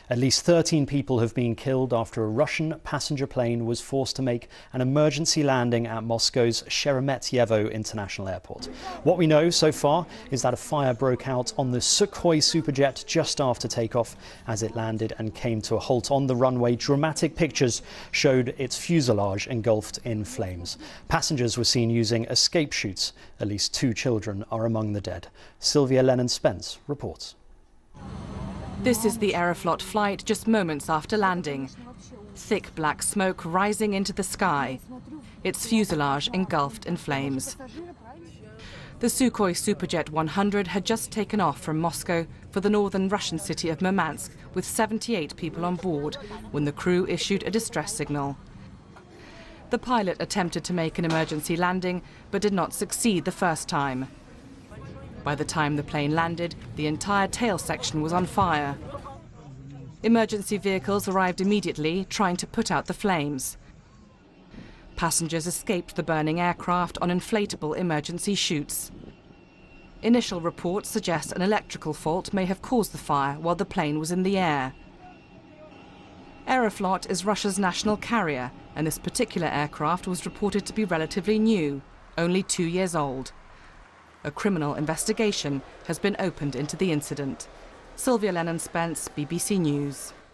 At least 13 people have been killed after a Russian passenger plane was forced to make an emergency landing at Moscow's Sheremetyevo International Airport. What we know so far is that a fire broke out on the Sukhoi Superjet just after takeoff. As it landed and came to a halt on the runway, dramatic pictures showed its fuselage engulfed in flames. Passengers were seen using escape chutes. At least 2 children are among the dead. Sylvia Lennon-Spence reports. This is the Aeroflot flight just moments after landing. Thick black smoke rising into the sky. Its fuselage engulfed in flames. The Sukhoi Superjet 100 had just taken off from Moscow for the northern Russian city of Murmansk with 78 people on board when the crew issued a distress signal. The pilot attempted to make an emergency landing but did not succeed the first time. By the time the plane landed, the entire tail section was on fire. Emergency vehicles arrived immediately, trying to put out the flames. Passengers escaped the burning aircraft on inflatable emergency chutes. Initial reports suggest an electrical fault may have caused the fire while the plane was in the air. Aeroflot is Russia's national carrier, and this particular aircraft was reported to be relatively new, only 2 years old. A criminal investigation has been opened into the incident. Sylvia Lennon-Spence, BBC News.